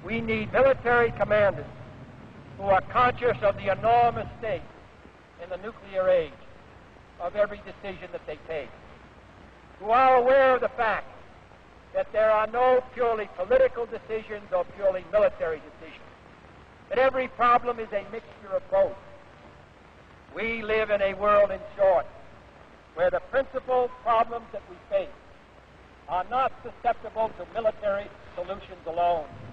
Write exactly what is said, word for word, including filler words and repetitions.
We need military commanders who are conscious of the enormous stake in the nuclear age of every decision that they take, who are aware of the fact that there are no purely political decisions or purely military decisions, that every problem is a mixture of both. We live in a world, in short, where the principal problems that we face are not susceptible to military solutions alone.